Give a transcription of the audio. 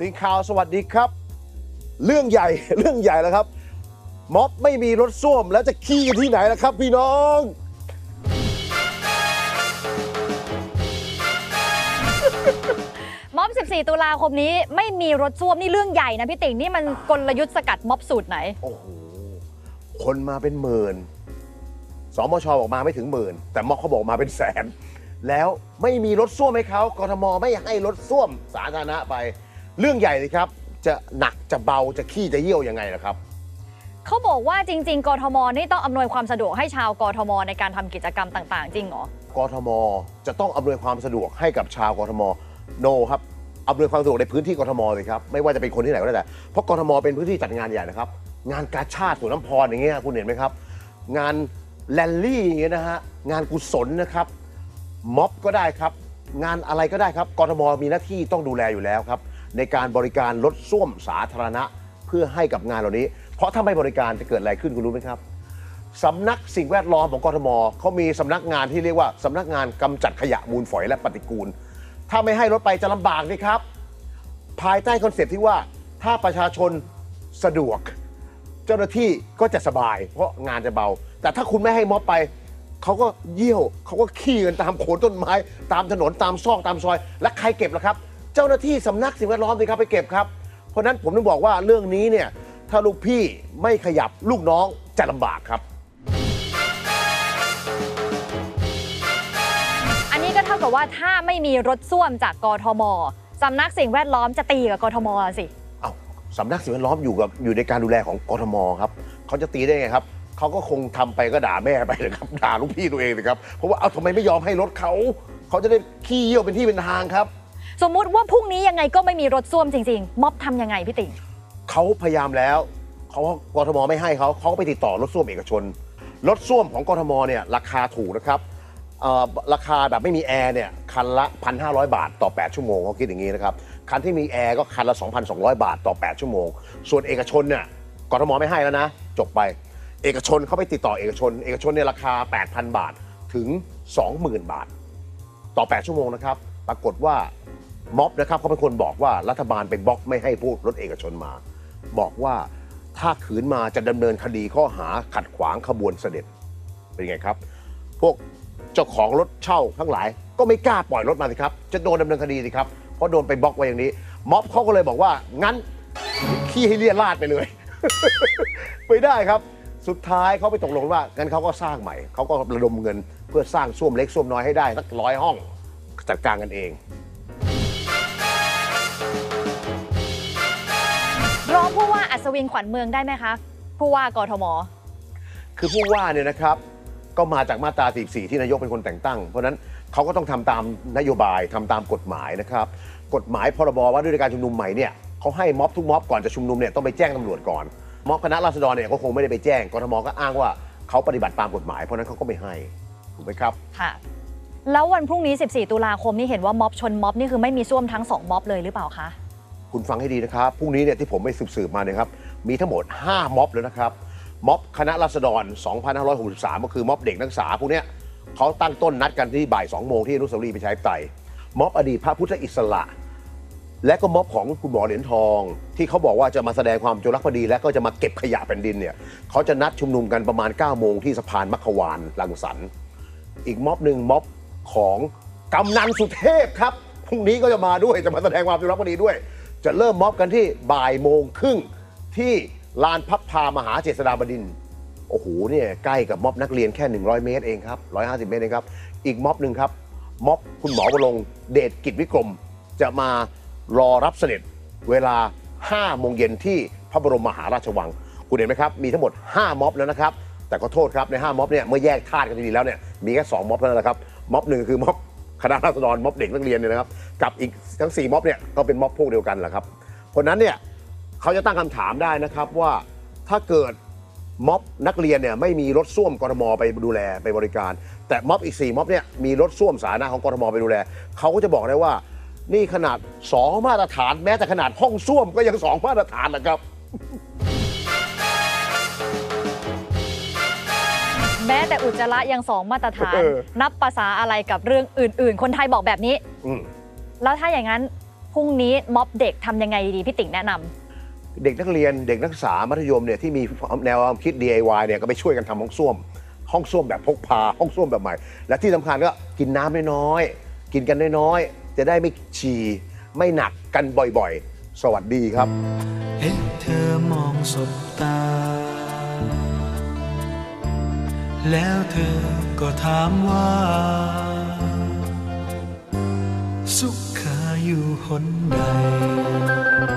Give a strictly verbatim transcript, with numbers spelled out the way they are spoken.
ทีมข่าวสวัสดีครับเรื่องใหญ่เรื่องใหญ่แล้วครับม็อบไม่มีรถส้วมแล้วจะขี้กันที่ไหนล่ะครับพี่น้องม็อบ สิบสี่ ตุลาคมนี้ไม่มีรถส้วมนี่เรื่องใหญ่นะพี่ติ๋งนี่มันกลยุทธ์สกัดม็อบสูตรไหนโอ้โหคนมาเป็นหมื่นสมชบอกมาไม่ถึงหมื่นแต่ม็อบเขาบอกมาเป็นแสนแล้วไม่มีรถส้วมให้เขากทมไม่ให้รถส้วมสาธารณะไปเรื่องใหญ่เลยครับจะหนักจะเบาจะขี้จะเยี่ยวยังไงล่ะครับเขาบอกว่าจริงๆกทมนี่ต้องอำนวยความสะดวกให้ชาวกทมในการทำกิจกรรมต่างๆจริงเหรอกทมจะต้องอำนวยความสะดวกให้กับชาวกทมโนครับอำนวยความสะดวกในพื้นที่กทมเลยครับไม่ว่าจะเป็นคนที่ไหนก็ได้เพราะกทมเป็นพื้นที่จัดงานใหญ่นะครับงานกาชาติสวนน้ำพรอย่างเงี้ยคุณเห็นไหมครับงานแรลลี่อย่างเงี้ยนะฮะงานกุศลนะครับม็อบก็ได้ครับงานอะไรก็ได้ครับกทมมีหน้าที่ต้องดูแลอยู่แล้วครับในการบริการรถส้วมสาธารณะเพื่อให้กับงานเหล่านี้เพราะถ้าไม่บริการจะเกิดอะไรขึ้นคุณรู้ไหมครับสำนักสิ่งแวดล้อมของกทมเขามีสำนักงานที่เรียกว่าสำนักงานกำจัดขยะมูลฝอยและปฏิกูลถ้าไม่ให้รถไปจะลำบากสิครับภายใต้คอนเซ็ปต์ที่ว่าถ้าประชาชนสะดวกเจ้าหน้าที่ก็จะสบายเพราะงานจะเบาแต่ถ้าคุณไม่ให้ม็อบไปเขาก็เยี่ยวเขาก็ขี้กันตามโคนต้นไม้ตามถนนตามซอกตามซอยและใครเก็บล่ะครับเจ้าหน้าที่สำนักสิ่งแวดล้อมสิครับไปเก็บครับเพราะนั้นผมต้องบอกว่าเรื่องนี้เนี่ยถ้าลูกพี่ไม่ขยับลูกน้องจะลำบากครับอันนี้ก็เท่ากับว่าถ้าไม่มีรถส้วมจากกทมสำนักสิ่งแวดล้อมจะตีกับกทมสิเอ้าสำนักสิ่งแวดล้อมอยู่กับอยู่ในการดูแลของกทมครับเขาจะตีได้ไงครับเขาก็คงทำไปก็ด่าแม่ไปเลยครับด่าลูกพี่ตัวเองเลยครับเพราะว่าเอาทำไมไม่ยอมให้รถเขาเขาจะได้ขี้เยี่ยวเป็นที่เป็นทางครับสมมุติว่าพรุ่งนี้ยังไงก็ไม่มีรถส้วมจริงๆม็อบทำยังไงพี่ติ๋งเขาพยายามแล้วเขากทมไม่ให้เขาเขาไปติดต่อรถส้วมเอกชนรถส้วมของกทมเนี่ยราคาถูกนะครับราคาแบบไม่มีแอร์เนี่ยคันละ หนึ่งพันห้าร้อย บาทต่อแปดชั่วโมงเขาคิดอย่างนี้นะครับคันที่มีแอร์ก็คันละ สองพันสองร้อย บาทต่อแปดชั่วโมงส่วนเอกชนเนี่ยกทมไม่ให้แล้วนะจบไปเอกชนเขาไปติดต่อเอกชนเอกชนเนี่ยราคา แปดพัน บาทถึง สองหมื่น บาทต่อแปดชั่วโมงนะครับปรากฏว่าม็อบนะครับเขาเป็นคนบอกว่ารัฐบาลไปบล็อกไม่ให้พวกรถเอกชนมาบอกว่าถ้าขืนมาจะดำเนินคดีข้อหาขัดขวางขบวนเสด็จเป็นไงครับพวกเจ้าของรถเช่าทั้งหลายก็ไม่กล้าปล่อยรถมาสิครับจะโดนดำเนินคดีสิครับเพราะโดนไปบล็อกไว้อย่างนี้ม็อบเขาก็เลยบอกว่างั้นขี้ให้เลี่ยราดไปเลย ไม่ได้ครับสุดท้ายเขาไปตกลงว่างั้นเขาก็สร้างใหม่เขาก็ระดมเงินเพื่อสร้างส้วมเล็กส้วมน้อยให้ได้สักร้อยห้องจัดการกันเองรองผู้ว่าอัศวินขวัญเมืองได้ไหมคะผู้ว่ากทมคือผู้ว่าเนี่ยนะครับก็มาจากมาตราสี่สิบสี่ที่นายกเป็นคนแต่งตั้งเพราะนั้นเขาก็ต้องทำตามนโยบายทำตามกฎหมายนะครับกฎหมายพรบว่าด้วยการชุมนุมใหม่เนี่ยเขาให้ม็อบทุกม็อบก่อนจะชุมนุมเนี่ยต้องไปแจ้งตำรวจก่อนม็อบคณะราษฎรเนี่ยก็คงไม่ได้ไปแจ้งกทมก็อ้างว่าเขาปฏิบัติตามกฎหมายเพราะนั้นเขาก็ไม่ให้ถูกไหมครับค่ะแล้ววันพรุ่งนี้สิบสี่ตุลาคมนี่เห็นว่าม็อบชนม็อบนี่คือไม่มีส้วมทั้งสองม็อบเลยหรือเปล่าคะคุณฟังให้ดีนะครับพรุ่งนี้เนี่ยที่ผมไปสืบๆมาเนี่ยครับมีทั้งหมดห้าม็อบแล้วนะครับม็อบคณะราษฎรสองพันห้าร้อยหกสิบสามก็คือม็อบเด็กนักศึกษาพวกนี้เขาตั้งต้นนัดกันที่บ่ายสองโมงที่อนุสาวรีย์ประชาธิปไตยม็อบอดีตพระพุทธอิสระและก็ม็อบของคุณหมอเหรียญทองที่เขาบอกว่าจะมาแสดงความจงรักภักดีและก็จะมาเก็บขยะแผ่นดินเนี่ยเขาจะนัดชุมนุมกันประมาณเก้าโมงที่สะพานมัคควานรังสรรค์อีกม็อบหนึ่งม็อบของกำนันสุเทพครับพรุ่งนี้ก็จะมาด้วยจะมาแสดงความจงรักภักดีด้วยจะเริ่มม็อบกันที่บ่ายโมงครึ่งที่ลานพับพามหาเจษฎาบดินทร์โอ้โหเนี่ยใกล้กับม็อบนักเรียนแค่หนึ่งร้อยเมตรเองครับหนึ่งร้อยห้าสิบเมตรเองครับอีกม็อบหนึ่งครับม็อบคุณหมอวรงค์เดชกิจวิกรมจะมารอรับเสด็จเวลาห้าโมงเย็นที่พระบรมมหาราชวังคุณเห็นไหมครับมีทั้งหมดห้าม็อบแล้วนะครับแต่ขอโทษครับในห้าม็อบเนี่ยเมื่อแยกธาตุกันดีแล้วเนี่ยมีแค่สองม็อบเท่านั้นแหละครับม็อบหนึ่งคือม็อบคณะราษฎรม็อบเด็กนักเรียนเนี่ยนะครับกับอีกทั้งสี่ม็อบเนี่ยก็เป็นม็อบพวกเดียวกันแหละครับเพราะนั้นเนี่ยเขาจะตั้งคำถามได้นะครับว่าถ้าเกิดม็อบนักเรียนเนี่ยไม่มีรถส้วมกทมไปดูแลไปบริการแต่ม็อบอีกสี่ม็อบเนี่ยมีรถส้วมสาธารณะของกทมไปดูแลเขาก็จะบอกได้ว่านี่ขนาดสองมาตรฐานแม้แต่ขนาดห้องส้วมก็ยังสองมาตรฐานนะครับแม้แต่อุจจาระยังสองมาตรฐานนับภาษาอะไรกับเรื่องอื่นๆคนไทยบอกแบบนี้แล้วถ้าอย่างนั้นพรุ่งนี้ม็อบเด็กทำยังไงดีพี่ติ่งแนะนำเด็กนักเรียนเด็กนักศึกษามัธยมเนี่ยที่มีแนวความคิด ดี ไอ วาย เนี่ยก็ไปช่วยกันทำห้องส้วมห้องส้วมแบบพกพาห้องส้วมแบบใหม่และที่สำคัญก็กินน้ำน้อยๆกินกันน้อยๆจะได้ไม่ฉี่ไม่หนักกันบ่อยๆสวัสดีครับเห็นเธอมองสบตาแล้วเธอก็ถามว่าสุขอยู่หนใด